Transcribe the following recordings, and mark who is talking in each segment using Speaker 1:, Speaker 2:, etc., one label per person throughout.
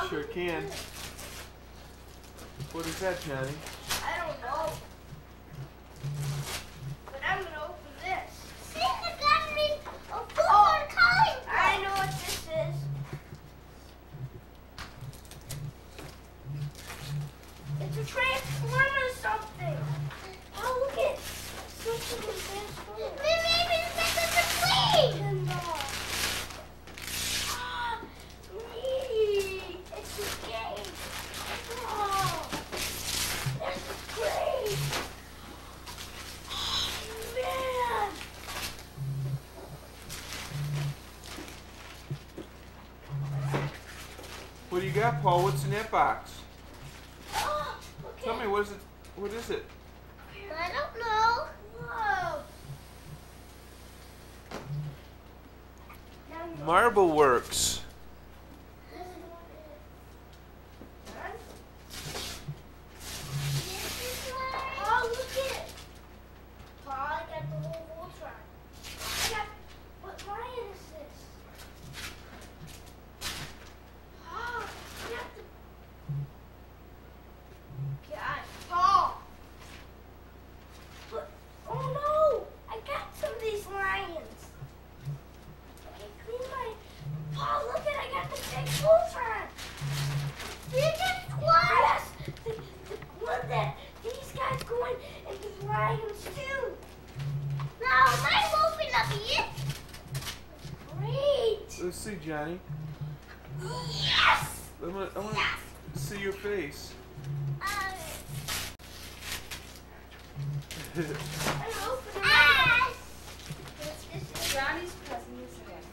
Speaker 1: Sure can. What is that, Johnny?
Speaker 2: I don't know. But I'm gonna open this.
Speaker 3: See, the battery of football calling.
Speaker 2: I know what this is. It's a transformer something. Oh, look it. Something is transformer.
Speaker 3: Maybe this is a plane.
Speaker 2: Ah, neat. It's a game. Oh, that's great. Oh, man.
Speaker 1: What do you got, Paul? What's in that box?
Speaker 2: Oh, look
Speaker 1: Tell
Speaker 2: at
Speaker 1: me, what is it? What is it?
Speaker 3: I don't know.
Speaker 2: Whoa. Now you
Speaker 1: Marble Works.
Speaker 2: Oh, look at it. Paul, I got the whole Voltron. I got, what lion is this? Oh, I got the, God, Paul. Look, oh no, I got some of these lions. Okay, clean my, Paul, look at, I got the big Voltron.
Speaker 3: Biggest one.
Speaker 2: Yes, the one that these guys go in and the lions too.
Speaker 3: Now, mine open up yet.
Speaker 2: Great.
Speaker 1: Let's see, Johnny.
Speaker 2: Yes.
Speaker 1: I want to see your face.
Speaker 2: I'm opening
Speaker 3: Ah!
Speaker 4: This is Johnny's present, isn't it?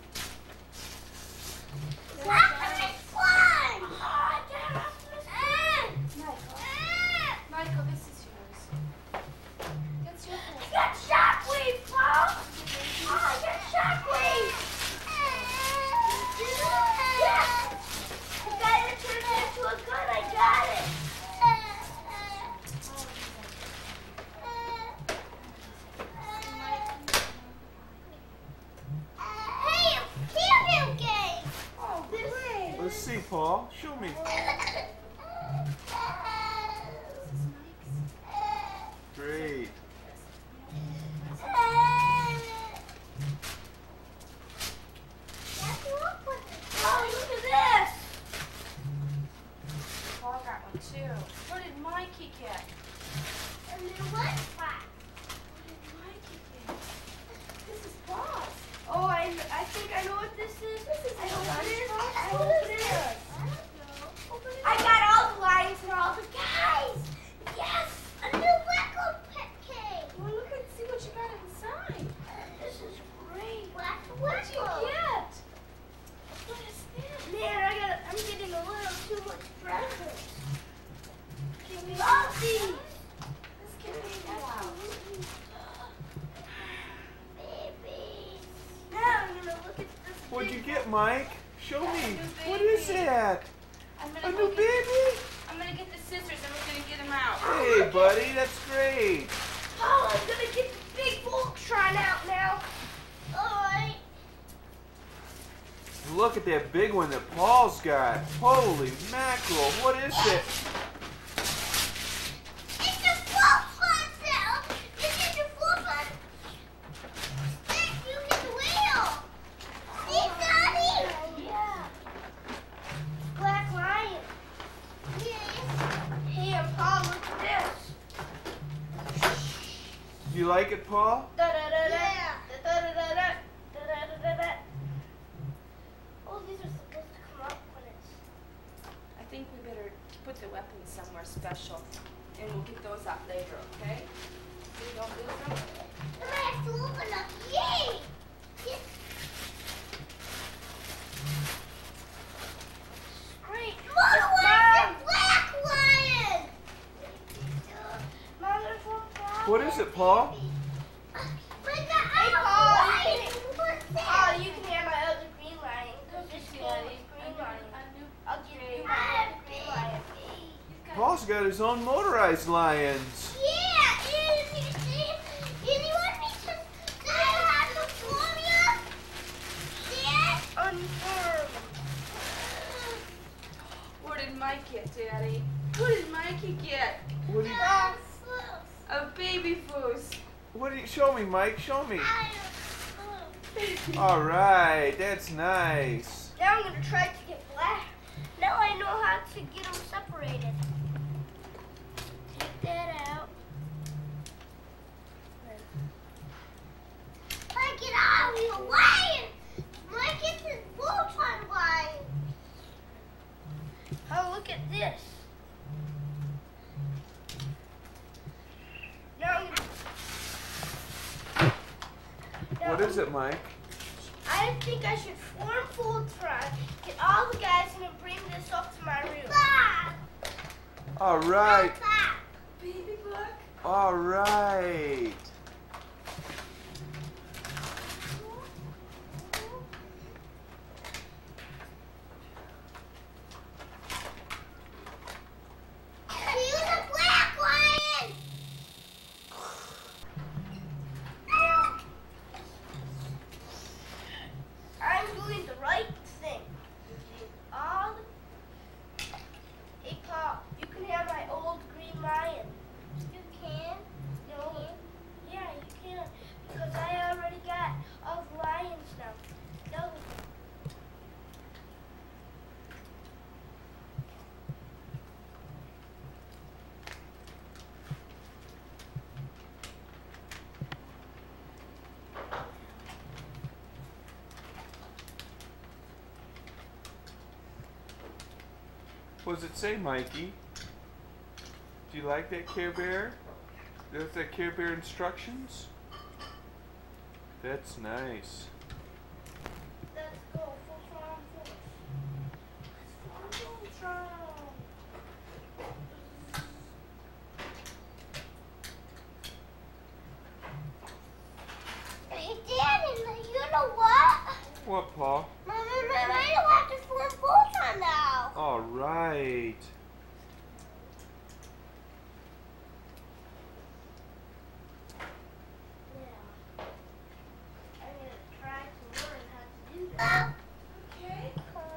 Speaker 3: Optimus Prime.
Speaker 2: Oh, I got Optimus Prime.
Speaker 4: Michael, this is yours. That's your
Speaker 2: I
Speaker 4: present.
Speaker 2: got Shockwave, Paul. Oh, I got Shockwave. Yes. The guy that turned it into a gun, I got it.
Speaker 3: Hey, camping game.
Speaker 2: Oh, great.
Speaker 1: Let's see, Paul. Show me. Great.
Speaker 2: Oh, look at this.
Speaker 4: Paul got one too. What did Mikey get?
Speaker 3: A new one?
Speaker 4: What did Mikey get? This is Paul's.
Speaker 2: Oh, I think I know what this is. I know what it is. I know
Speaker 4: What
Speaker 2: what
Speaker 4: is
Speaker 2: it is.
Speaker 4: this?
Speaker 3: Open it
Speaker 2: I
Speaker 3: up.
Speaker 2: got all the lions and all the guys. Yes.
Speaker 3: A new Lego pet cake.
Speaker 4: Well, look and see what you got inside.
Speaker 2: This is great.
Speaker 3: Black
Speaker 4: What did you
Speaker 3: Lego.
Speaker 4: get? What is this?
Speaker 2: Man, I'm getting a little too much presents. Give me all these.
Speaker 4: This can be out.
Speaker 3: Baby.
Speaker 2: Now I'm gonna look at this.
Speaker 1: What'd you
Speaker 2: big
Speaker 1: get, Mike? Show me.
Speaker 4: A new
Speaker 1: What is
Speaker 4: baby.
Speaker 1: that?
Speaker 4: I'm
Speaker 1: A
Speaker 4: gonna
Speaker 1: new
Speaker 4: go get,
Speaker 1: baby?
Speaker 4: I'm gonna get the scissors and we're gonna get them out.
Speaker 1: Hey, buddy. That's great.
Speaker 2: Oh, I'm gonna get the big Voltron out now.
Speaker 3: Alright.
Speaker 1: Look at that big one that Paul's got. Holy mackerel. What is it?
Speaker 3: It's a Voltron cell. This is a Voltron. Thank you, his wheel. See, Daddy?
Speaker 2: Yeah. Black Lion.
Speaker 3: Yes.
Speaker 2: Hey, and Paul, look at this.
Speaker 1: Do you like it, Paul?
Speaker 2: Da-da-da-da.
Speaker 3: Yeah.
Speaker 2: Da-da-da-da. Da-da-da-da. Oh, these are supposed to come up when it's...
Speaker 4: I think we better put the weapons somewhere special and we'll get those out later, okay? We don't lose them.
Speaker 3: I have to open up. Yay! Yes.
Speaker 2: Great.
Speaker 3: Mom, where's the black lion?
Speaker 2: Mom, there's one problem.
Speaker 1: What is it, Paul?
Speaker 3: But the
Speaker 2: Hey,
Speaker 3: other
Speaker 2: Paul,
Speaker 3: lion.
Speaker 2: you can-
Speaker 3: What's
Speaker 2: Oh,
Speaker 3: that?
Speaker 2: you can have my other green lion. Because this game is green lion. I'll give you my other green lion.
Speaker 1: Paul's got his own motorized lions.
Speaker 3: Yeah, and you want me to have the formula? Yeah?
Speaker 2: Unfurl.
Speaker 4: We're Mike get, Daddy? What did Mikey get?
Speaker 1: What do you?
Speaker 4: A baby foos.
Speaker 1: What do you? Show me, Mike. Show me. All right, that's nice.
Speaker 2: Now I'm gonna try to get black. Now I know how to get them separated. Take that out.
Speaker 3: Mike, get out of your way! Mike, it's his full-time way.
Speaker 2: Oh, look at this. Now I'm gonna,
Speaker 1: What is it, Mike?
Speaker 2: I think I should form Voltron, get all the guys in and bring this up to my room.
Speaker 1: All right.
Speaker 4: Baby book?
Speaker 1: All right.
Speaker 3: Use a black lion!
Speaker 2: I'm doing the right thing. All the... Hey, Paul, you can have my old green lion.
Speaker 3: You can?
Speaker 2: No. Yeah, you can. Because I already got all the lions now. No.
Speaker 1: What does it say, Mikey? Do you like that Care Bear? There's that Care Bear instructions? That's nice.
Speaker 2: Let's go. Voltron first. Let's go, Voltron.
Speaker 3: Hey, Daddy, you know what?
Speaker 1: What, Paul?
Speaker 3: Mama, I don't have to form Voltron now.
Speaker 1: All right.
Speaker 2: Yeah. I'm going to try to learn how to do that. Okay.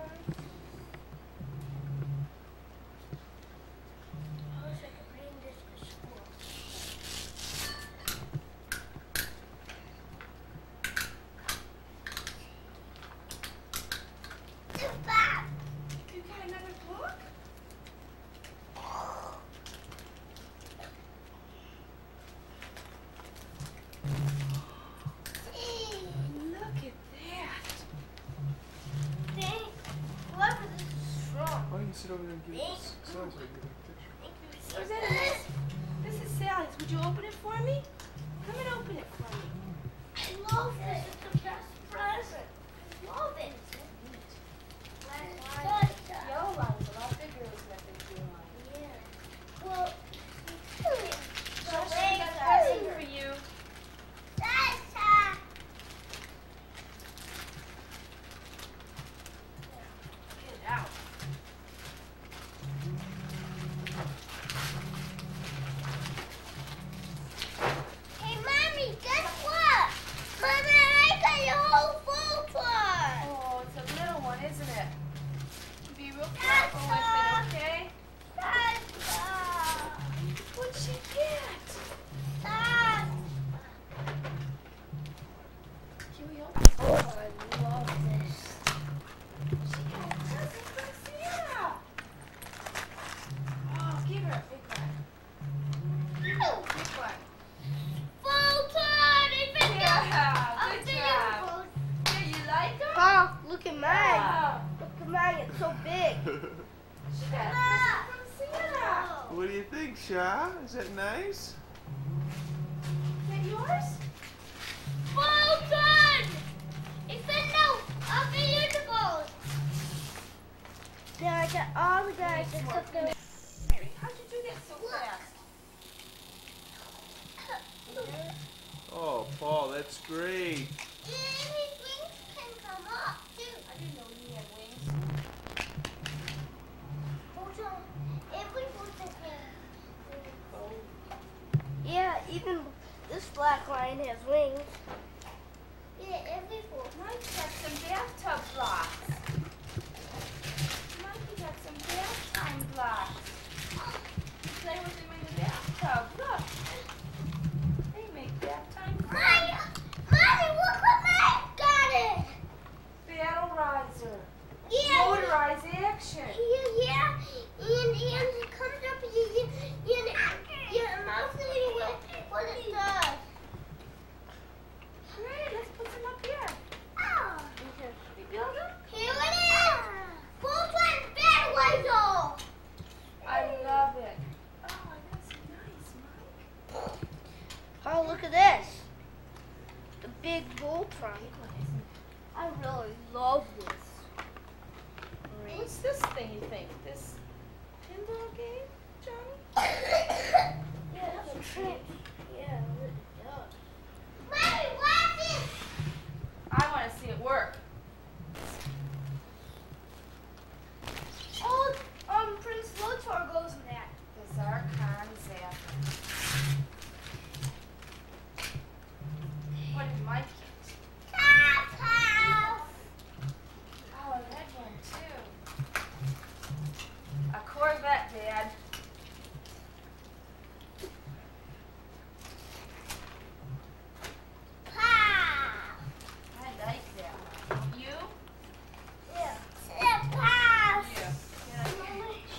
Speaker 2: I wish I could bring this to school.
Speaker 4: You got another book? Look at that.
Speaker 2: Dang, whoever this is from.
Speaker 1: Why don't you sit over there and give us so I can get a picture?
Speaker 2: Thank you
Speaker 4: Oh,
Speaker 2: so
Speaker 4: is that
Speaker 2: much.
Speaker 4: This is Sally's. Would you open it for me? Come and open it for me.
Speaker 2: I love this. It's the best present. I love it.
Speaker 4: Yellow line is a lot bigger than that big blue line.
Speaker 2: Yeah. Well,
Speaker 4: So I got a present for you. Get it out.
Speaker 3: Hey, Mommy, guess what? Mommy, I got your whole Voltron.
Speaker 4: Oh, it's a little one, isn't it? Be real careful with it, okay? What'd she get? Can we open it? Oh, I love this. She got a present from Santa. Oh, give her a big one. Big one. Yeah, good job. Yeah, you like her?
Speaker 2: Paul, look at mine.
Speaker 4: Wow.
Speaker 2: Look at mine. It's so big.
Speaker 4: She got a present from Santa.
Speaker 1: What do you think, Sha? Is that nice?
Speaker 4: Is that yours?
Speaker 2: Now I got all the guys except the...
Speaker 4: Mary, how'd you do that so fast?
Speaker 1: Oh, Paul, that's great.
Speaker 4: I didn't know he had wings.
Speaker 2: Yeah, even this black lion has wings.
Speaker 4: Mike got some bathtub blocks. Mikey got some bath time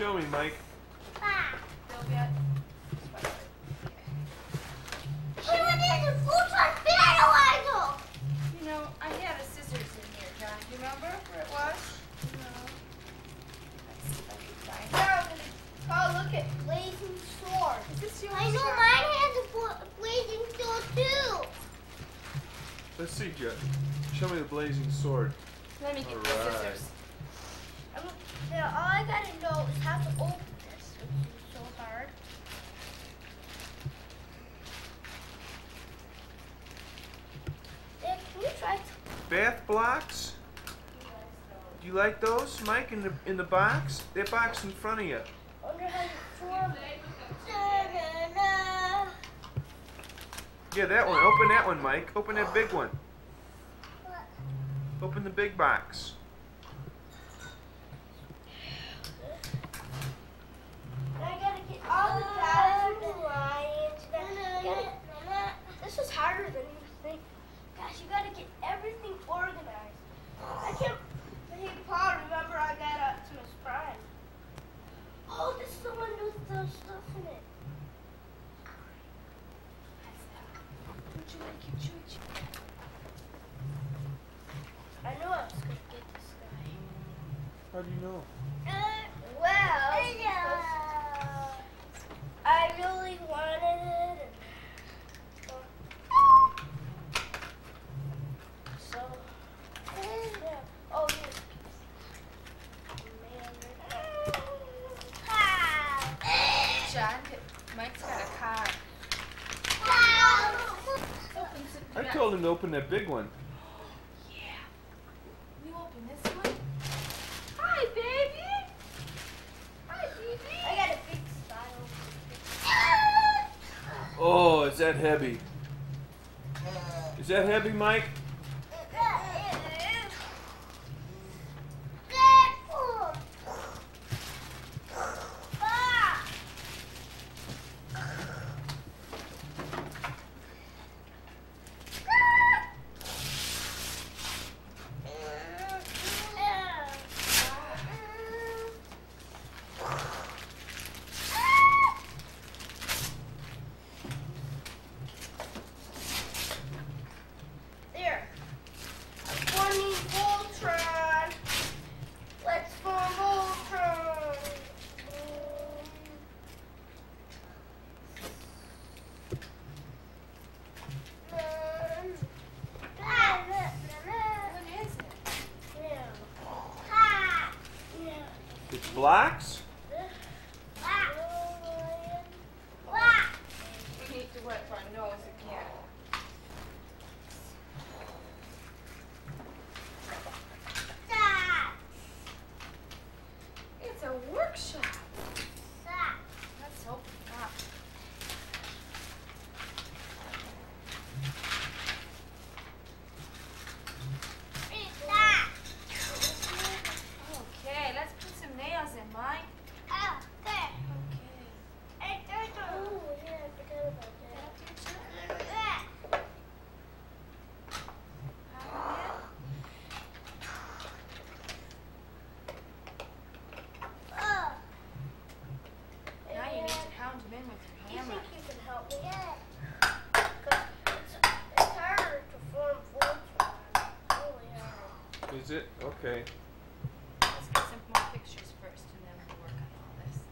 Speaker 1: Show me, Mike.
Speaker 4: They'll be at.
Speaker 3: She went in the full-time fertilizer.
Speaker 4: You know, I had a scissors in here, John. Do you remember where it was? No. Let's see if I can find it.
Speaker 2: Oh, look at blazing sword.
Speaker 4: Is this yours?
Speaker 3: I know mine has a blazing sword too.
Speaker 1: Let's see, Jet. Show me the blazing sword.
Speaker 4: Let me get the
Speaker 1: Alright.
Speaker 4: scissors.
Speaker 2: Now, all I gotta know is how to open this, which is so hard. Dad, can you try to...
Speaker 1: Bath blocks? Do you like those, Mike, in the box? That box in front of you.
Speaker 2: Wonder how you form it.
Speaker 3: Da-da-da.
Speaker 1: Yeah, that one. Open that one, Mike. Open that big one. Open the big box.
Speaker 2: I gotta get all the guys and the lions. This is harder than you think. Gosh, you gotta get everything organized. I can't. Hey, Paul, remember I got Optimus Prime. Oh, this is the one with the stuff in it.
Speaker 4: Would you like your choo-choo?
Speaker 2: I knew I was gonna get this guy.
Speaker 1: How do you know?
Speaker 2: Well, I really wanted it. So, yeah. Oh, here's
Speaker 4: John, Mike's got a car. Open some.
Speaker 1: I told him to open that big one.
Speaker 4: Yeah. You open this one? Hi, baby. Hi, baby.
Speaker 2: I got a big style.
Speaker 1: Oh, is that heavy? Is that heavy, Mike?
Speaker 2: There. I'm forming Voltron. Let's form Voltron.
Speaker 4: What is it?
Speaker 1: It's blocks?
Speaker 4: We need to wipe our nose again. It's a workshop. Let's open it up. Okay, let's put some nails in, Mike. Okay. Now you need to pound them in with
Speaker 2: You
Speaker 4: your hammer.
Speaker 2: think you can help me? 'Cause it's harder to form Voltron. Really hard.
Speaker 1: Is it? Okay.
Speaker 4: Let's get some more pictures first and then we'll work on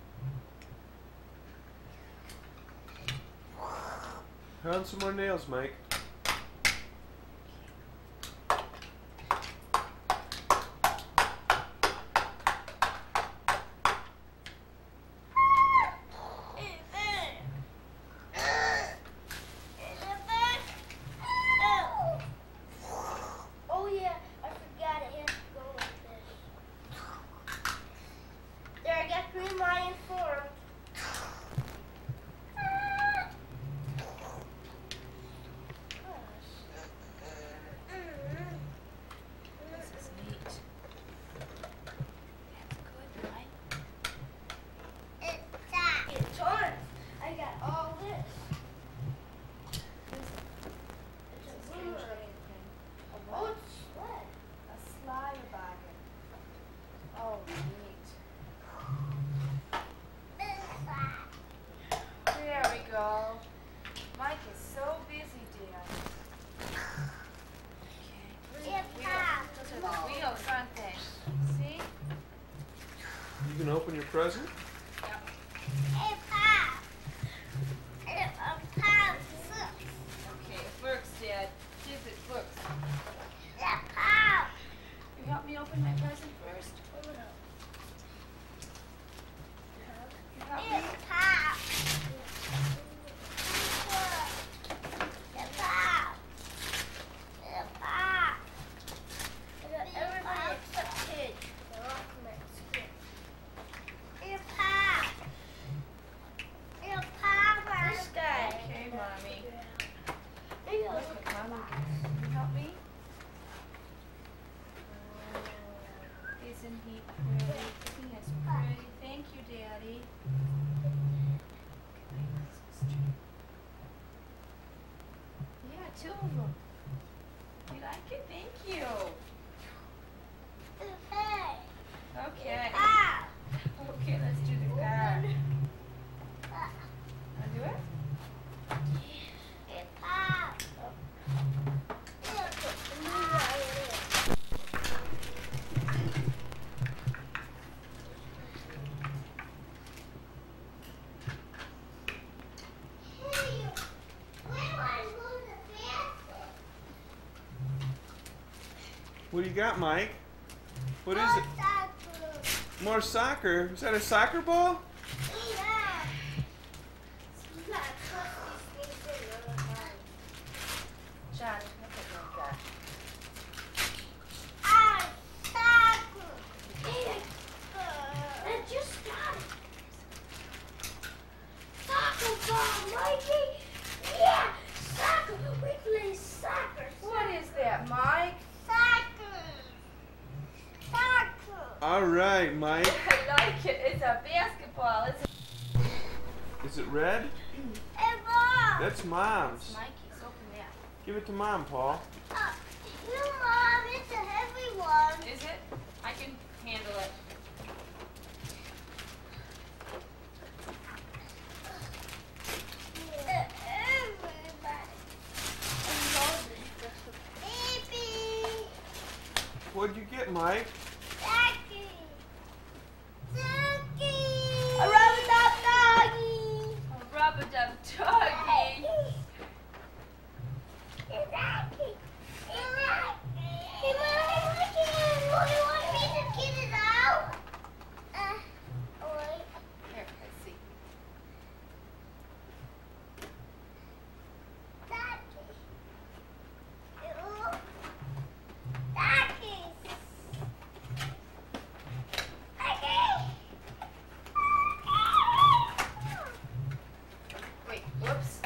Speaker 4: all this.
Speaker 1: Pound some more nails, Mike.
Speaker 2: Oh yeah, I forgot it has to go like this. There, I got Green Lion formed.
Speaker 4: This is neat. That's good, Mike.
Speaker 2: It's tons. I got all this. It's a boomerang. Oh, it's sled.
Speaker 4: A slider bargain. Oh, neat.
Speaker 1: can open your present?
Speaker 4: Yep.
Speaker 3: Hey, Pop. Pop.
Speaker 4: Okay, it works, Dad. See if it works.
Speaker 3: Yeah, Pop.
Speaker 4: You help me open my present first. You help me?
Speaker 3: It's Pop. Yeah, Pop. Yeah, Pop.
Speaker 2: Everybody except kids. They're all from at school.
Speaker 3: Yeah, Pop. Yeah, Papa.
Speaker 2: This guy.
Speaker 4: Okay, Mommy.
Speaker 2: Maybe I'll
Speaker 4: Look what Mommy gets. Can you help me? Isn't he pretty? Isn't this pretty? Thank you, Daddy. Yeah, two of them. You like it? Thank you.
Speaker 3: Hey.
Speaker 4: Okay.
Speaker 3: Pop.
Speaker 4: Okay, let's do the card. Wanna do it?
Speaker 3: Yeah, Pop.
Speaker 1: What do you got, Mike? What is it? More soccer? Is that a soccer ball?
Speaker 4: John, look at what we got.
Speaker 2: I just got it. Soccer ball, Mikey. Yeah, soccer. We play soccer.
Speaker 4: What is that, Mike?
Speaker 1: All right, Mike.
Speaker 4: I like it. It's a basketball.
Speaker 1: Is it red? That's Mom's.
Speaker 4: Mikey's. Open that.
Speaker 1: Give it to Mom, Paul.
Speaker 3: It's a heavy one.
Speaker 4: Is it? I can handle it.
Speaker 1: What'd you get, Mike?
Speaker 2: A rubber duck doggy.
Speaker 4: A rubber duck doggy. Here, let's see. Wait, whoops.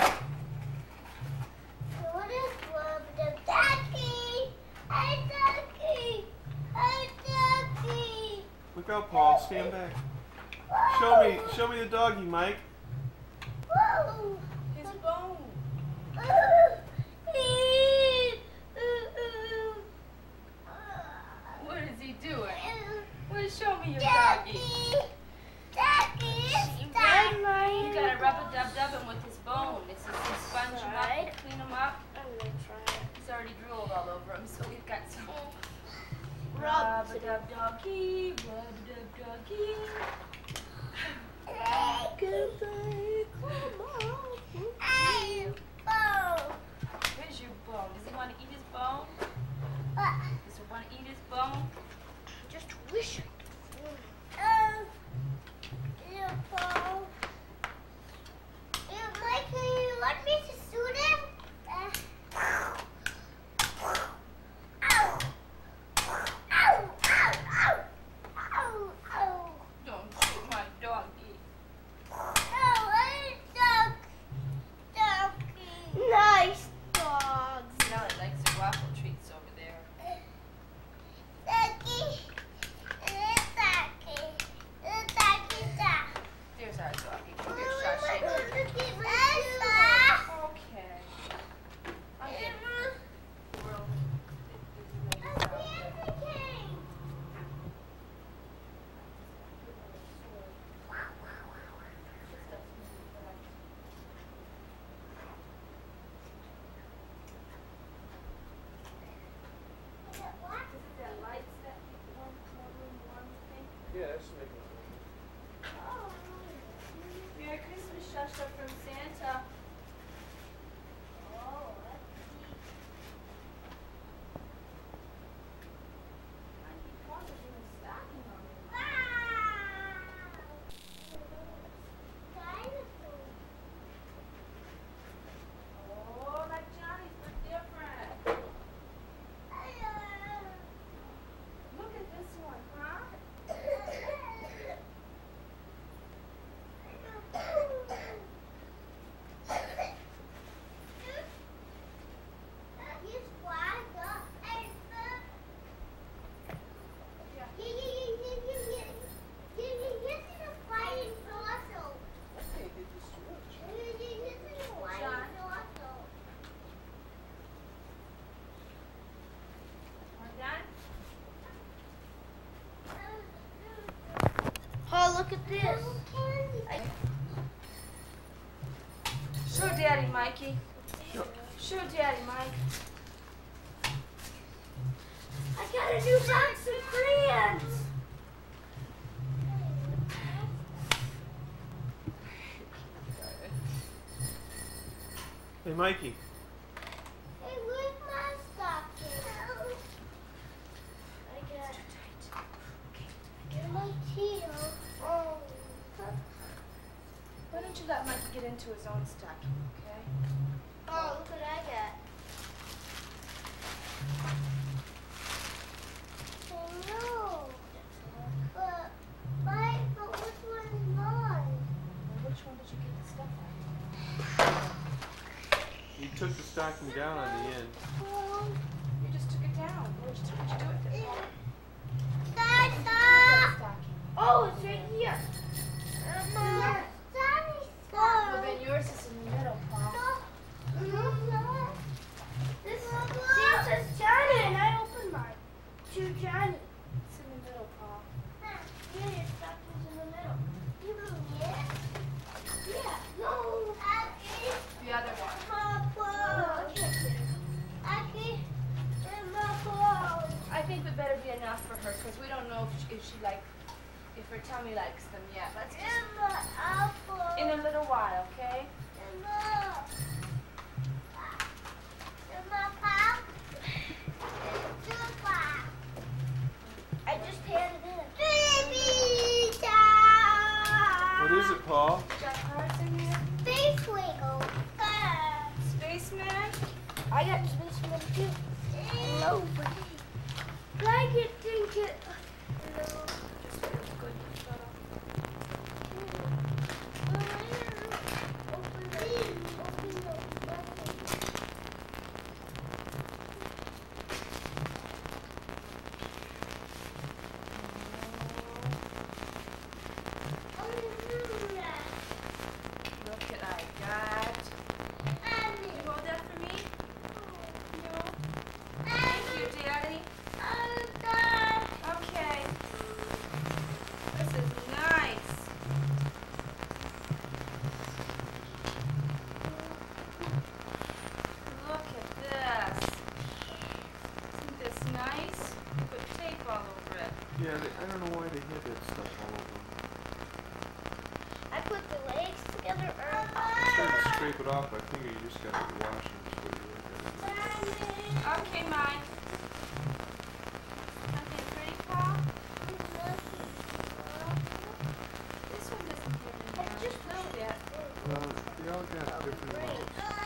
Speaker 1: Look out, Paul. Stand back. Show me the doggy, Mike.
Speaker 4: His bone. What is he doing? Well, show me your doggy. You got a rubber dub-dubbing with his bone. It's just to sponge him up, clean him up.
Speaker 2: I'm gonna try it.
Speaker 4: He's already drooled all over him, so we've got some
Speaker 2: Rub
Speaker 4: rub-a-dub-doggy, rub-a-dub-doggy.
Speaker 2: Goodbye. Come on.
Speaker 4: Where's your bone? Does he want to eat his bone? Does he want to eat his bone?
Speaker 2: Just wish it.
Speaker 3: Mike, you want me to shoot him?
Speaker 4: Don't shoot my doggy.
Speaker 2: Nice dogs.
Speaker 4: Nellie likes her waffle treats over there. There's our doggy. Come here, Shashi. Okay. I'll get the world.
Speaker 1: Yeah, that's making it.
Speaker 4: extra stuff from Santa.
Speaker 2: Oh, let's see.
Speaker 4: Mikey Paws is even stacking on me. Oh, like Johnny's, but different. Look at this one, huh?
Speaker 2: Oh, look at this.
Speaker 4: Show Daddy, Mikey.
Speaker 1: Sure.
Speaker 4: Show Daddy, Mike.
Speaker 2: I got a new box of crayons.
Speaker 1: Hey, Mikey.
Speaker 3: Hey, where's my stocking? I got my tail. Oh.
Speaker 4: Why don't you let Mikey get into his own stocking, okay?
Speaker 2: Oh, look what I got.
Speaker 3: I know. But which one is mine?
Speaker 4: Well, which one did you get the stuff out of?
Speaker 1: You took the stocking down on the end.
Speaker 4: You just took it down. What'd you do with it?
Speaker 3: Dada!
Speaker 4: Stocking.
Speaker 2: Oh, it's right here.
Speaker 4: Well, then yours is in the middle, Paul.
Speaker 2: This says Johnny, and I opened mine. To Johnny.
Speaker 4: It's in the middle, Paul.
Speaker 2: Yeah, your stocking's in the middle.
Speaker 3: Yeah.
Speaker 2: Yeah. No.
Speaker 4: The other one.
Speaker 2: Oh, I can't get it.
Speaker 4: I think it better be enough for her because we don't know if her tummy likes them yet. Let's just in a little while, okay?
Speaker 2: I just handed in.
Speaker 1: What is it, Paul?
Speaker 4: You got cards in here? Spaceman?
Speaker 2: I got spaceman too. No, but I can think it. No.
Speaker 4: Just feels good. Shut up. Look what I got. You hold that for me? No. Thank you, Daddy. Okay. This is nice. Look at this. Isn't this nice? Put tape all over it.
Speaker 1: Yeah, I don't know why they had that stuff all over them.
Speaker 2: I put the legs together.
Speaker 1: Trying to scrape it off, I think you just got to wash them before you look at it.
Speaker 4: Okay, Mike. Okay, pretty, Paul? This one doesn't have any just little bit.
Speaker 1: Well, they all got different amounts.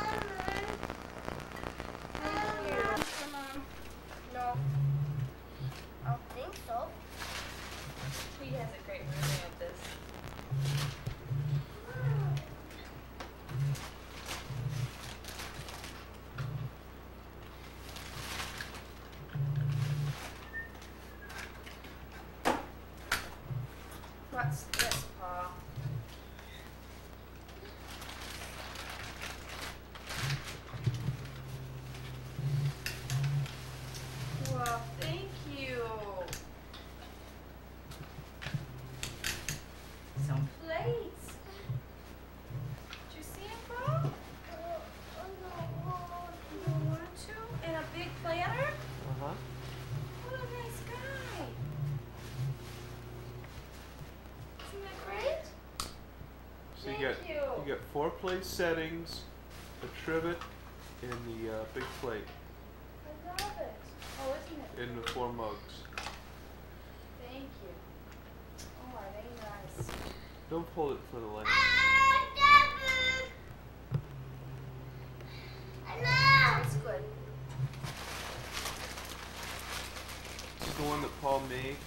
Speaker 4: Thank you. Come on.
Speaker 2: No. I don't think so.
Speaker 4: He has a great memory of this. What's this, Paul? Well, thank you. Some plates. Did you see it, Paul? You want to? And a big planner?
Speaker 1: Uh-huh.
Speaker 4: What a nice guy. Isn't that great?
Speaker 1: So you got 4 plate settings, a trivet, and the big plate,
Speaker 4: I love it. Oh, isn't it?
Speaker 1: and the 4 mugs.
Speaker 4: Thank you. Oh, are they nice?
Speaker 1: Don't pull it for the light.
Speaker 4: That's good.
Speaker 1: This is the one that Paul made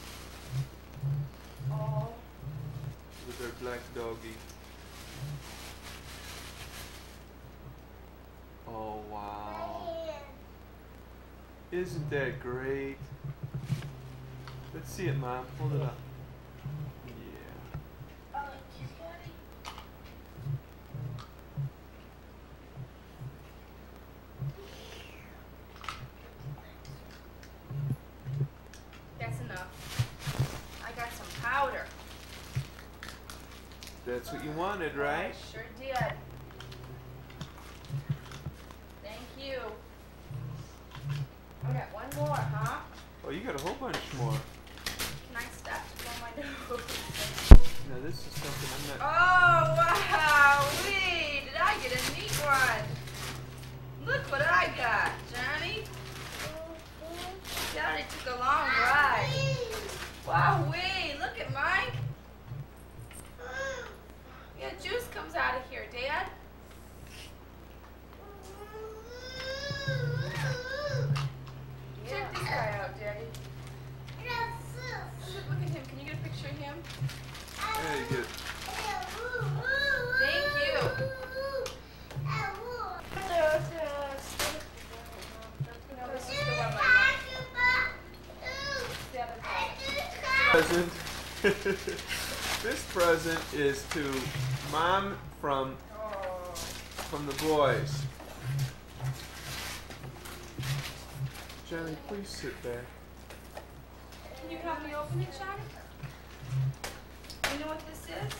Speaker 4: Oh.
Speaker 1: with their black doggy. Oh wow. Isn't that great? Let's see it, Mom. Hold it up. Yeah.
Speaker 2: Oh, just got it.
Speaker 4: That's enough. I got some powder.
Speaker 1: That's what you wanted, right?
Speaker 4: I sure did. Thank you. I got one more, huh?
Speaker 1: Oh, you got a whole bunch more.
Speaker 4: Can I stop to blow my nose?
Speaker 1: Now this is something I'm not.
Speaker 4: Oh, wow. Wee, did I get a neat one? Look what I got, Johnny. Johnny took a long ride. Wow, wee, look at Mike. Yeah, juice comes out of here, Dad. Check this guy out, Daddy. Look at him. Can you get a picture of him?
Speaker 1: Yeah, you get it.
Speaker 4: Thank you. No, this is the one my
Speaker 1: Present. This present is to Mom from the boys. Johnny, please sit back.
Speaker 4: Can you help me open it, Johnny? You know what this is?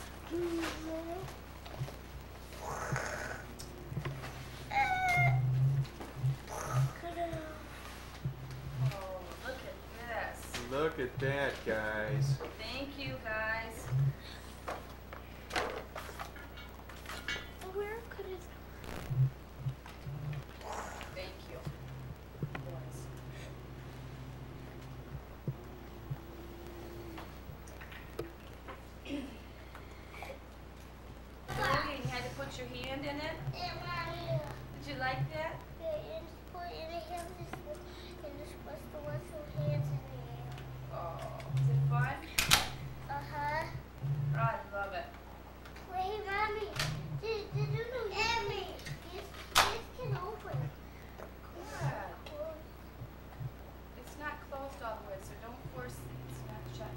Speaker 4: Oh, look at this.
Speaker 1: Look at that, guys.
Speaker 4: Thank you, guys.
Speaker 2: Where could it?
Speaker 4: Thank you. Boys. Oh, you had to put your hand in it? Did you like that? Oh, is it fun? Oh, I love it. Good. It's not closed all the way, so don't force it. It's not shut.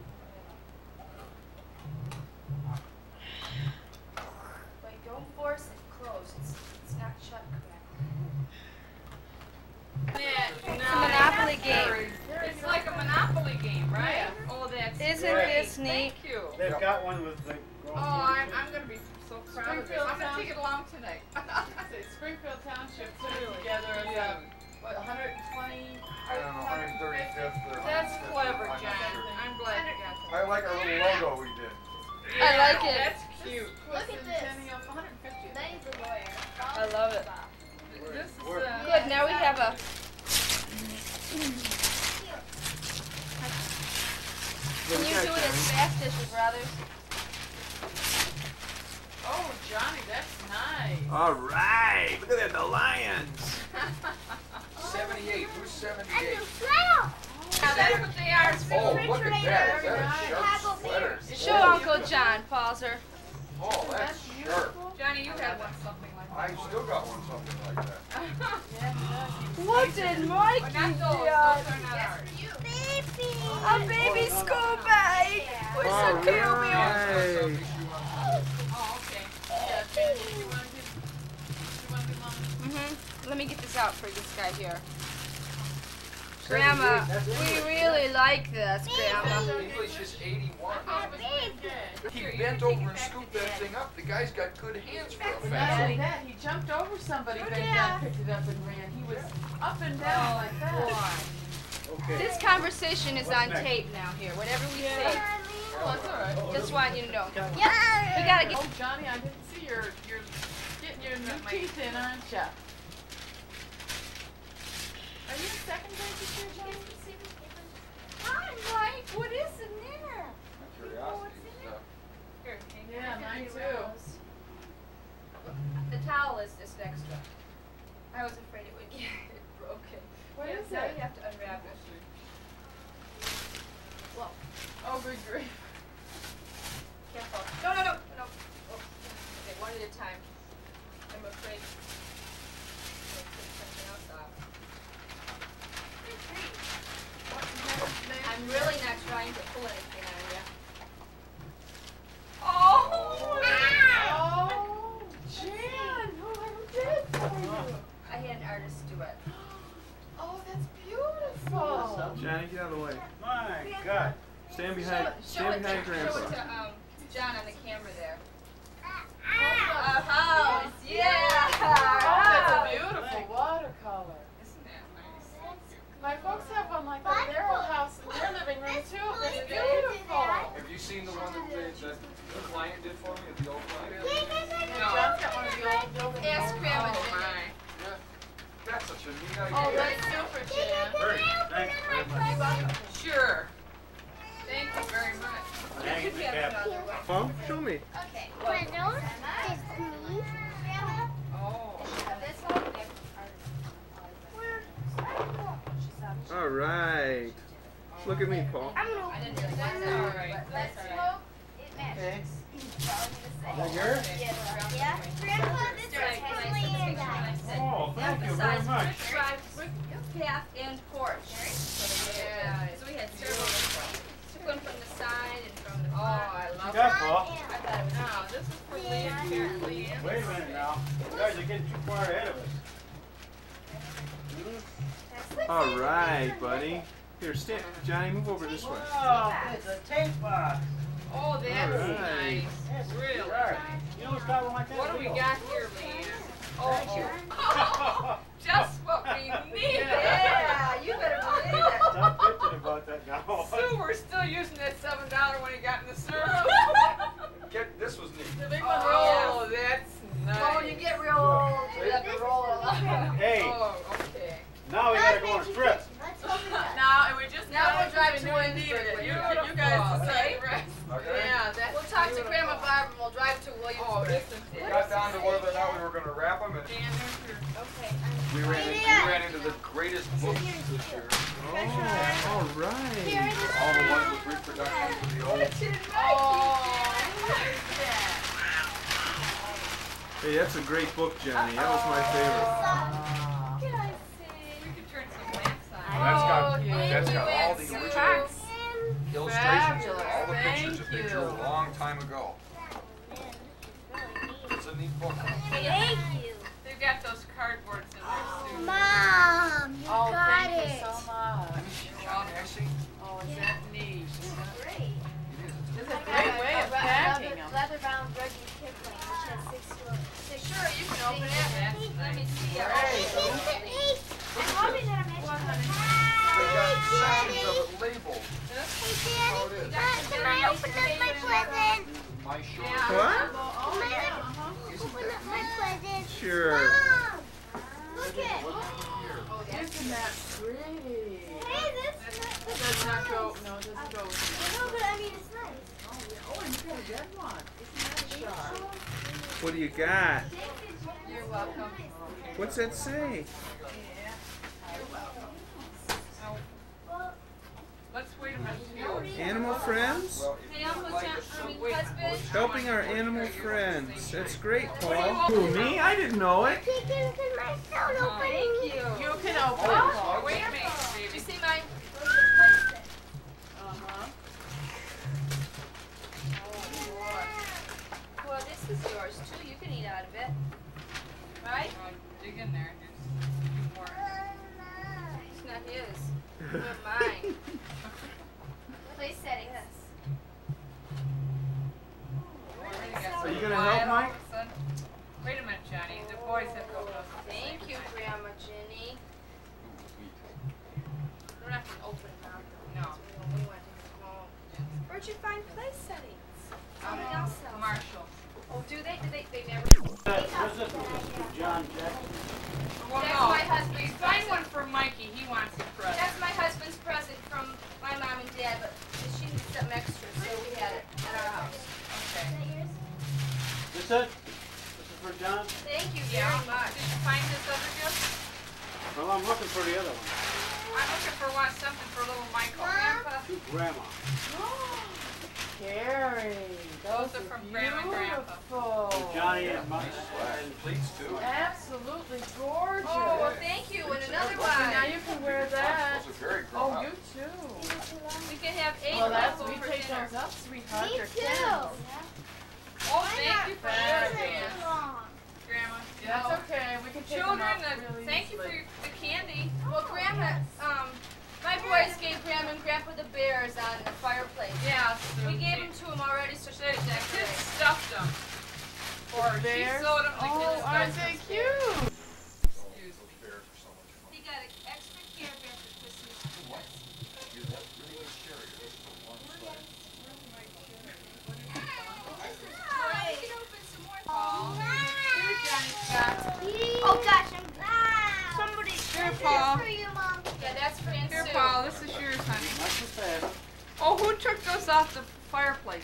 Speaker 4: Wait, don't force it closed. It's not shut correctly. It's a Monopoly game.
Speaker 5: It's like a Monopoly game, right? Oh, that's
Speaker 4: Isn't
Speaker 5: great.
Speaker 4: this neat?
Speaker 5: Thank you.
Speaker 6: They've got one with the.
Speaker 5: Oh, I'm going to be so proud of this. I'm going to take it along tonight.
Speaker 7: Springfield Township put it together as a, what, 120?
Speaker 8: I don't know, 135th or
Speaker 5: That's
Speaker 8: 150th,
Speaker 5: clever,
Speaker 8: I'm not
Speaker 5: John.
Speaker 8: sure.
Speaker 5: I'm glad you got that.
Speaker 8: I like our little logo we did.
Speaker 4: I like it.
Speaker 5: That's cute.
Speaker 7: Look
Speaker 2: at this.
Speaker 7: Centennial, 150.
Speaker 2: Name's the lawyer.
Speaker 4: I love it.
Speaker 5: This is
Speaker 4: Good, now we have a... Can you do it as fast as your brothers?
Speaker 7: Oh, Johnny, that's nice.
Speaker 1: All right, look at that, the Lions.
Speaker 8: 78, who's 78?
Speaker 4: Now that's what they are.
Speaker 8: Oh, look at that, is that a sharp sweater?
Speaker 4: Show Uncle John, Pauser.
Speaker 8: Oh, that's sharp.
Speaker 5: Johnny, you had one something like
Speaker 8: I
Speaker 5: that.
Speaker 8: still got one something like that.
Speaker 4: What did Mikey
Speaker 5: Oh, not those. Those are not ours.
Speaker 4: A baby school bag. We're so cute.
Speaker 1: Right.
Speaker 7: Oh, okay. Yeah, Jen, you want to do mom?
Speaker 4: Let me get this out for this guy here. Grandma, we really like this, Grandma.
Speaker 8: English is 81.
Speaker 7: Good.
Speaker 8: He bent over and scooped that thing up. The guy's got good hands for a
Speaker 7: Not
Speaker 8: fat
Speaker 7: only that, he jumped over somebody, bent down, picked it up and ran. He was up and down like that.
Speaker 6: Okay.
Speaker 4: This conversation is on tape now here, whatever we say.
Speaker 7: Oh, that's all right.
Speaker 4: Just want you to know.
Speaker 2: Yep.
Speaker 4: We gotta get.
Speaker 7: Oh, Johnny, I didn't see you're getting your new teeth in, aren't ya? Are you in second grade this year, Johnny?
Speaker 2: Hi, Mike. What is in there?
Speaker 8: Curiosity stuff.
Speaker 4: Here, hang
Speaker 7: Yeah,
Speaker 4: on.
Speaker 7: mine too.
Speaker 4: The towel is just extra. I was afraid it would get broken.
Speaker 7: What
Speaker 4: Yeah,
Speaker 7: is
Speaker 4: now
Speaker 7: it?
Speaker 4: you have to unwrap it. Whoa.
Speaker 7: Oh, good grief.
Speaker 4: Careful. No. Oh. Okay, one at a time. I'm afraid. I'll take something else off. I'm really not trying to pull anything on you. Oh!
Speaker 7: Oh, Jan, who did it for you?
Speaker 4: I had an artist do it.
Speaker 7: Oh, that's beautiful.
Speaker 1: Johnny, get out of the way.
Speaker 6: My God.
Speaker 1: Stand behind Grandpa.
Speaker 4: Show it to John on the camera there. A house, yeah!
Speaker 7: Oh, that's a beautiful watercolor.
Speaker 4: Isn't that nice?
Speaker 7: My folks have one like that in their old house in their living room too. It's beautiful.
Speaker 8: Have you seen the one that the client did for me at the old client?
Speaker 7: John's got one of the old buildings.
Speaker 4: Ask Grandma.
Speaker 8: Yeah. That's such a neat idea.
Speaker 7: Oh, that's super, Jan.
Speaker 6: Bertie, thanks very much.
Speaker 4: Sure. Thank you very much.
Speaker 6: Hanging the cap.
Speaker 1: Huh? Show me.
Speaker 2: Okay.
Speaker 4: Oh.
Speaker 1: All right. Look at me, Paul.
Speaker 2: I'm gonna
Speaker 4: I didn't really like that. All right. That's all right.
Speaker 2: It matches.
Speaker 6: Okay.
Speaker 2: Is that
Speaker 6: yours?
Speaker 2: Yeah. Grandpa, this is Leanne.
Speaker 6: Oh, thank you very much.
Speaker 4: Path and porch. So we had several. Took one from the side and from the
Speaker 7: Oh,
Speaker 4: front.
Speaker 7: I love
Speaker 6: You
Speaker 7: it.
Speaker 6: got, Paul?
Speaker 4: I thought it was
Speaker 7: Now, this is for Leanne here, Leanne.
Speaker 6: Wait a minute now. You guys are getting too far ahead of us.
Speaker 1: All right, buddy. Here, stand. Johnny, move over this way.
Speaker 6: Wow, it's a tape box.
Speaker 7: Oh, that's
Speaker 1: All right.
Speaker 7: nice.
Speaker 6: That's
Speaker 7: Really?
Speaker 6: sharp. You always got one like that.
Speaker 7: What do we
Speaker 6: before.
Speaker 7: got here, Leanne?
Speaker 4: Oh, just what we needed. Yeah, you better believe it.
Speaker 6: Stop bitching about that now.
Speaker 7: Sue, we're still using that $7 when he got in the service.
Speaker 8: This was neat.
Speaker 7: The big one.
Speaker 4: Oh,
Speaker 7: Oh, that's nice.
Speaker 4: Oh, when you get real old, you have to roll it up.
Speaker 6: Hey,
Speaker 7: Oh, okay.
Speaker 6: now we gotta go on a trip.
Speaker 7: Now, and we just
Speaker 4: Now we'll drive to
Speaker 7: we needed it. You
Speaker 4: Williamsburg.
Speaker 7: guys decide, right?
Speaker 8: Okay.
Speaker 7: Yeah, that's
Speaker 4: We'll talk to
Speaker 7: beautiful.
Speaker 4: Grandma Barb and we'll drive to
Speaker 7: Oh,
Speaker 4: Williamsburg.
Speaker 7: this is
Speaker 8: We got down to whether or not we were going to wrap them, and
Speaker 7: Dan, there's your.
Speaker 4: Okay.
Speaker 8: we ran into the greatest books this year.
Speaker 1: Oh, all right.
Speaker 8: All the ones with reproductions of the old.
Speaker 1: Hey, that's a great book, Johnny. That was my favorite.
Speaker 4: Can I see?
Speaker 7: We could turn some lamps on.
Speaker 8: That's got all the original illustrations of all the
Speaker 7: Fabulous.
Speaker 8: pictures that they
Speaker 7: Thank
Speaker 8: drew
Speaker 7: you.
Speaker 8: a long time ago. It's a neat book.
Speaker 2: Thank you.
Speaker 7: They've got those cardboards in there, Sue.
Speaker 2: Mom, you
Speaker 7: Oh,
Speaker 2: got
Speaker 7: thank
Speaker 2: it.
Speaker 7: you so much.
Speaker 8: Johnny, I see.
Speaker 7: Oh, is that neat?
Speaker 2: Great.
Speaker 7: It's a great way of packing them.
Speaker 2: Leather-bound Rudyard Kipling, which has 6
Speaker 4: Sure, you can open it. Let me see.
Speaker 7: Great.
Speaker 2: I'm hoping that I'm
Speaker 8: They got sections of it labeled.
Speaker 2: Can I open up my present?
Speaker 8: My short.
Speaker 1: What?
Speaker 7: Oh, yeah, uh-huh.
Speaker 8: Isn't
Speaker 2: Open
Speaker 8: that
Speaker 2: up my present.
Speaker 1: Sure.
Speaker 2: Mom, look it.
Speaker 7: Isn't that pretty?
Speaker 2: Hey, this
Speaker 7: It does not go, no, it doesn't go with
Speaker 2: No, but I mean, it's nice.
Speaker 7: Oh, yeah. Oh, and you got a red one. Isn't that sharp?
Speaker 1: What do you got?
Speaker 4: You're welcome.
Speaker 1: What's that say?
Speaker 7: Let's wait a minute.
Speaker 1: Animal friends?
Speaker 8: Well, if
Speaker 4: Hey,
Speaker 8: you
Speaker 4: Uncle
Speaker 8: like
Speaker 4: John,
Speaker 8: it,
Speaker 4: I mean, husband.
Speaker 1: Helping our animal friends. That's great, Paul. Who, me? I didn't know it.
Speaker 2: Chicken in my sound opening.
Speaker 4: Thank you.
Speaker 7: You can open it.
Speaker 8: Oh,
Speaker 7: Wait a minute,
Speaker 4: Did you
Speaker 7: baby.
Speaker 4: see my?
Speaker 7: Uh-huh.
Speaker 4: Well, this is yours too. You can eat out of it. Right?
Speaker 7: Dig in there. Here's two more.
Speaker 4: It's not his. They're mine. Please setting this.
Speaker 1: Are you gonna help, Mike?
Speaker 7: Wait a minute, Johnny. The boys have to open up.
Speaker 4: Thank you, Grandma Jenny. We're not gonna open it now.
Speaker 7: No.
Speaker 4: We went to home. Where'd you find place setting? Do they? They never.
Speaker 6: What's this one? John Jackson.
Speaker 7: Well,
Speaker 4: That's
Speaker 7: no.
Speaker 4: my husband's
Speaker 7: Find
Speaker 4: present.
Speaker 7: one for Mikey. He wants a present.
Speaker 4: That's my husband's present from my mom and dad, but she needs something extra, so we had it at our house.
Speaker 7: Okay.
Speaker 6: This it? This is for John?
Speaker 4: Thank you
Speaker 7: Yeah.
Speaker 4: very much.
Speaker 7: Did you find this other gift?
Speaker 6: Well, I'm looking for the other one.
Speaker 7: I'm looking for something for little Michael. Grandpa.
Speaker 6: To Grandma.
Speaker 5: Carrie,
Speaker 7: Those are from Grandma and Grandpa.
Speaker 5: beautiful.
Speaker 6: Johnny and Mike.
Speaker 8: And pleats too.
Speaker 5: Absolutely gorgeous.
Speaker 4: Oh, well, thank you. And another
Speaker 5: Okay, now
Speaker 4: one.
Speaker 5: you can wear that.
Speaker 8: Those are very grown
Speaker 5: Oh,
Speaker 8: up.
Speaker 5: you too.
Speaker 4: We can have 8
Speaker 5: Well, that's,
Speaker 4: people
Speaker 5: we
Speaker 4: for
Speaker 5: take
Speaker 4: dinner.
Speaker 5: those up, sweetheart.
Speaker 2: Me
Speaker 5: They're
Speaker 2: too.
Speaker 5: kids.
Speaker 7: Oh, thank you for
Speaker 5: Very
Speaker 7: that, Dan. Grandma.
Speaker 5: That's okay. We can take
Speaker 7: Children,
Speaker 5: them up really
Speaker 7: thank you for
Speaker 5: easily.
Speaker 7: the candy.
Speaker 4: Well, Grandma, my boys gave Grandma and Grandpa the bears on the fireplace.
Speaker 7: Yeah.
Speaker 4: We gave them to them already, so she
Speaker 7: They
Speaker 4: could
Speaker 7: just
Speaker 4: decorate.
Speaker 7: stuffed them. Or she
Speaker 5: Bears?
Speaker 7: sewed them like
Speaker 5: Oh,
Speaker 7: this.
Speaker 5: aren't they cute?
Speaker 7: Excuse
Speaker 8: Those bears are so much fun.
Speaker 4: He got an extra Care Bear for Christmas.
Speaker 8: What? You have really good cherry. This is the one sweater.
Speaker 4: I can open some more.
Speaker 2: Oh gosh, somebody.
Speaker 7: Here, Paul.
Speaker 2: For you, Mom.
Speaker 4: Yeah, that's for Aunt
Speaker 7: Here,
Speaker 4: Sue.
Speaker 7: Paul, this is yours, honey.
Speaker 6: Not so fast.
Speaker 7: Oh, who took those off the fireplace?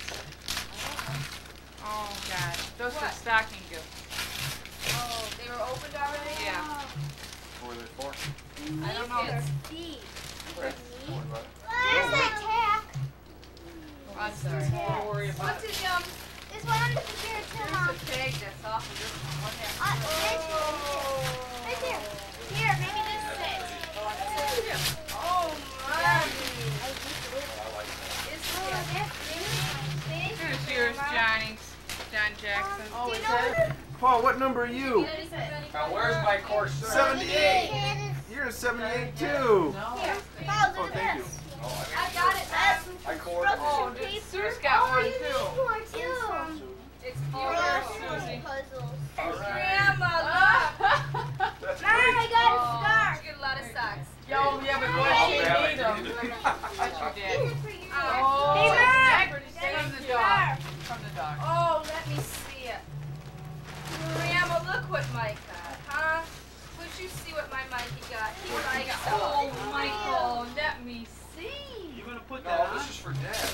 Speaker 7: Oh, gosh. Those are
Speaker 4: What?
Speaker 7: stocking gifts.
Speaker 4: Oh, they were opened already?
Speaker 7: Yeah.
Speaker 8: What are they for?
Speaker 7: I don't know.
Speaker 4: Yes.
Speaker 2: Deep.
Speaker 8: Okay, don't worry about it.
Speaker 2: There's that tack.
Speaker 7: I'm sorry. Don't worry about
Speaker 4: What's
Speaker 7: it.
Speaker 4: it,
Speaker 2: There's one under the chair too,
Speaker 7: Here's
Speaker 2: Mom.
Speaker 7: the tag that's off of this one. What happened?
Speaker 2: Right there. Here, maybe this fits.
Speaker 4: Oh, my.
Speaker 8: I like that.
Speaker 4: It's
Speaker 2: Oh, that's big.
Speaker 7: Here's yours, Johnny. John Jackson.
Speaker 5: Oh,
Speaker 2: Do
Speaker 5: is
Speaker 2: you know
Speaker 5: that?
Speaker 1: Paul, what number are you?
Speaker 8: Now where's my corset?
Speaker 1: 78. You're a 78 too.
Speaker 5: No.
Speaker 2: Here, Paul,
Speaker 1: Oh,
Speaker 2: look
Speaker 1: thank
Speaker 2: at
Speaker 1: you.
Speaker 2: this.
Speaker 8: Oh,
Speaker 4: I got it.
Speaker 8: I cord.
Speaker 7: Oh, Sue's got one, too.
Speaker 2: More too.
Speaker 4: It's
Speaker 7: Oh,
Speaker 4: beautiful.
Speaker 7: there's Susie.
Speaker 2: Puzzles.
Speaker 4: Grandma,
Speaker 8: That's
Speaker 2: Mom,
Speaker 8: great.
Speaker 2: I got a
Speaker 4: look.
Speaker 2: scarf.
Speaker 4: You get a lot of socks.
Speaker 5: Yo, yeah, but boy,
Speaker 8: I'll
Speaker 5: she
Speaker 8: grab
Speaker 5: need
Speaker 8: it.
Speaker 5: them.
Speaker 7: That's your
Speaker 2: This
Speaker 7: dad.
Speaker 2: is for you.
Speaker 5: Oh,
Speaker 2: Hey, Mom.
Speaker 5: pretty
Speaker 7: From the
Speaker 5: thank
Speaker 7: dog. From the dog.
Speaker 4: Oh, let me see it. Grandma, look what Mike got, huh? Would you see what my Mikey got? He likes
Speaker 7: Oh, Michael, let me see.
Speaker 6: You gonna put
Speaker 8: No,
Speaker 6: that on?
Speaker 8: this is for Dad.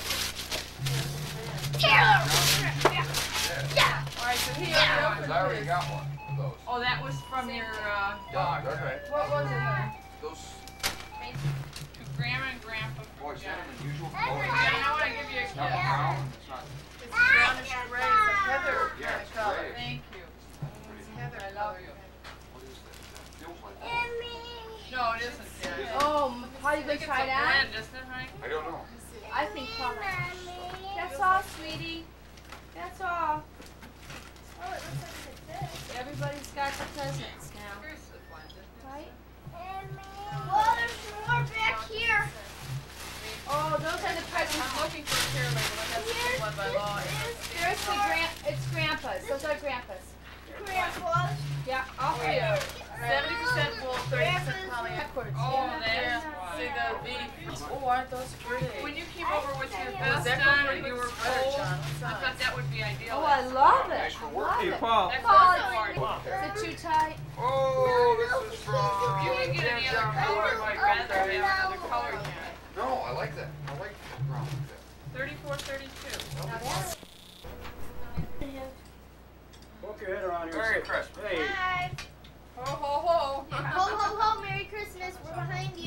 Speaker 2: Here.
Speaker 8: Dad.
Speaker 5: All right, so he
Speaker 8: I
Speaker 5: already
Speaker 8: already
Speaker 5: opened his.
Speaker 8: got one of those.
Speaker 7: Oh, that was from your
Speaker 8: Dog, okay.
Speaker 5: What was it, honey?
Speaker 8: Those,
Speaker 7: to Grandma and Grandpa.
Speaker 8: boy, is that an unusual
Speaker 2: That's
Speaker 8: color?
Speaker 2: a
Speaker 7: Yeah, I want to give you a
Speaker 8: It's not
Speaker 7: gift.
Speaker 8: brown, it's not,
Speaker 5: It's brownish gray. It's a heather
Speaker 8: yeah,
Speaker 5: kind
Speaker 8: it's
Speaker 5: of color.
Speaker 8: gray.
Speaker 7: Thank you.
Speaker 8: Pretty.
Speaker 7: Heather, I love you.
Speaker 8: What is that? That feels like that.
Speaker 7: No, it isn't. Dad.
Speaker 4: Oh, how you
Speaker 7: I
Speaker 4: gonna
Speaker 7: think it's
Speaker 4: try
Speaker 7: a
Speaker 4: that?
Speaker 7: blend, isn't it, Mike?
Speaker 8: I don't know.
Speaker 4: I think Paul. That's all, sweetie. That's all.
Speaker 2: Oh, it looks like it's this.
Speaker 4: Everybody's got the presents now,
Speaker 7: Here's the blend, isn't it?
Speaker 4: right?
Speaker 2: Well, there's more back here.
Speaker 4: Oh, those are the presents.
Speaker 5: I'm looking for a chair label. I have to get one by law.
Speaker 4: There's the it's Grandpa's. Those are Grandpa's.
Speaker 2: Grandpa's.
Speaker 4: Yeah, all three of them.
Speaker 5: 70% wool, 30% polyester.
Speaker 4: Backwards.
Speaker 7: Oh,
Speaker 4: yeah.
Speaker 7: that's why.
Speaker 5: See the V. Oh, aren't those pretty?
Speaker 7: When you came over with your
Speaker 5: Was
Speaker 7: vest
Speaker 5: that
Speaker 7: on
Speaker 5: pretty
Speaker 7: and you
Speaker 5: good
Speaker 7: were
Speaker 5: sweater,
Speaker 7: cold,
Speaker 5: John?
Speaker 7: I thought that would be ideal.
Speaker 4: Oh, I love it.
Speaker 8: Nice for
Speaker 4: I
Speaker 8: work.
Speaker 4: love
Speaker 1: Hey,
Speaker 4: it.
Speaker 1: Paul.
Speaker 7: That's
Speaker 4: Paul,
Speaker 7: the party.
Speaker 4: is it too tight?
Speaker 8: Oh, this is from.
Speaker 7: You can get any other color if you'd rather have another color, you can.
Speaker 8: No, I like that. I like the brown like that.
Speaker 7: 34, 32.
Speaker 6: Poke your head around here.
Speaker 8: Merry
Speaker 6: and say,
Speaker 8: Christmas.
Speaker 6: Hey.
Speaker 2: Hi.
Speaker 7: Ho, ho, ho.
Speaker 2: Ho, ho, ho. Merry Christmas. We're behind you.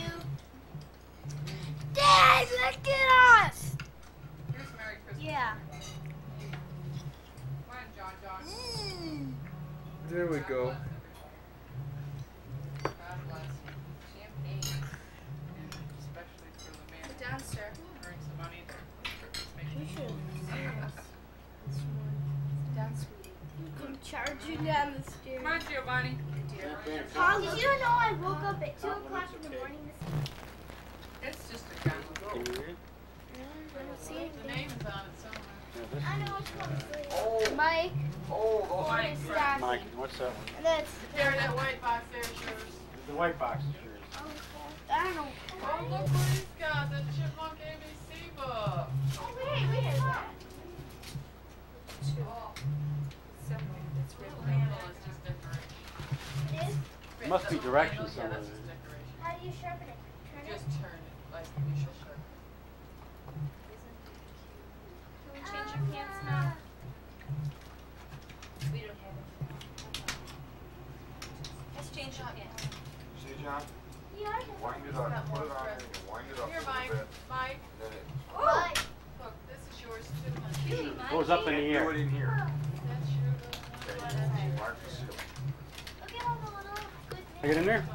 Speaker 2: Dad, look at us.
Speaker 7: Here's Merry Christmas.
Speaker 2: Yeah.
Speaker 7: Come on, John.
Speaker 1: There we go.
Speaker 7: God bless you. Champagne. And especially for the man who
Speaker 4: Down, sir.
Speaker 7: earns the money to make sure.
Speaker 4: Down, sweetie.
Speaker 2: Come charge you down the stairs.
Speaker 7: Come on, Giovanni.
Speaker 2: Paul, did you know I woke up at 2 o'clock in the morning this morning?
Speaker 7: It's just a gun.
Speaker 6: Can you read?
Speaker 2: I don't see
Speaker 7: The
Speaker 2: anything.
Speaker 7: name's on it somewhere.
Speaker 6: Yeah, this
Speaker 2: I know it's probably
Speaker 8: Oh,
Speaker 2: Mike.
Speaker 8: oh, those are.
Speaker 7: Mike.
Speaker 2: Stassi.
Speaker 6: Mike, what's that one?
Speaker 2: And that's
Speaker 5: Here, that white box there is yours.
Speaker 6: The white box is yours.
Speaker 2: I don't know.
Speaker 5: Oh, look what he's got. The Chipmunk ABC book.
Speaker 2: Oh, wait, that.
Speaker 5: Oh.
Speaker 7: script handle is just decoration.
Speaker 2: It is?
Speaker 6: There must be directions
Speaker 7: Yeah,
Speaker 6: somewhere.
Speaker 7: that's just decoration.
Speaker 2: How do you sharpen it? Turn it?
Speaker 7: Just turn it like you shall sharpen.
Speaker 4: Can we change your pants now? We don't have it. Let's change your pants.
Speaker 8: See, John?
Speaker 2: Yeah, I can.
Speaker 8: Wind it up. Put it on there and wind it up
Speaker 7: Here,
Speaker 8: a little
Speaker 7: Mike.
Speaker 8: bit.
Speaker 7: Mike,
Speaker 8: Then it
Speaker 2: Oh!
Speaker 7: look, this is yours too, honey.
Speaker 6: Goes up in the
Speaker 8: do
Speaker 6: air.
Speaker 8: it in here.
Speaker 7: That's your
Speaker 8: Okay,
Speaker 7: little
Speaker 8: mark the seal.
Speaker 2: Look at all the little good
Speaker 6: I get in there?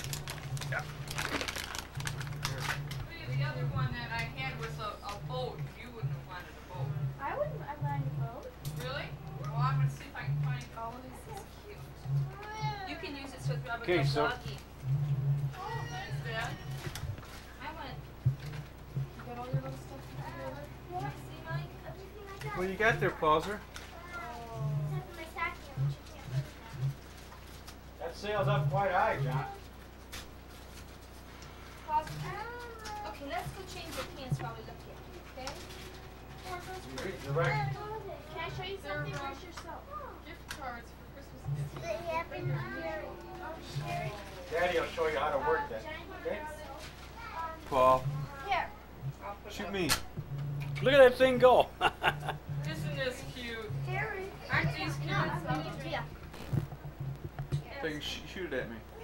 Speaker 7: The other one that I had was a boat. You wouldn't have wanted a boat.
Speaker 2: I wouldn't have mind a boat.
Speaker 7: Really? Well, I'm going to see if I can find all of these. This is cute.
Speaker 4: You can use it so it's rubber
Speaker 6: Okay,
Speaker 4: goes
Speaker 6: so-
Speaker 4: lucky.
Speaker 7: Oh, thanks, Dad.
Speaker 4: I want. You got all your little stuff together?
Speaker 2: Yeah.
Speaker 4: See, Mike?
Speaker 2: Everything I got.
Speaker 1: What you got there, Pauser?
Speaker 2: Except for my stacking, which you can't put in there.
Speaker 6: That sail's up quite high, John.
Speaker 4: Pause. Okay, let's go change your pants while we look at you, okay?
Speaker 6: Read directions.
Speaker 2: Can I show you something? Where's your soap?
Speaker 7: Gift cards for Christmas gifts.
Speaker 2: That happened here. Sherry.
Speaker 6: Daddy will show you how to work that. Okay?
Speaker 1: Paul,
Speaker 2: Here.
Speaker 1: shoot me.
Speaker 6: Look at that thing go.
Speaker 7: Isn't this cute?
Speaker 2: Harry.
Speaker 7: Aren't these cute?
Speaker 2: No, I'm gonna give it to you.
Speaker 1: Thing, shoot it at me.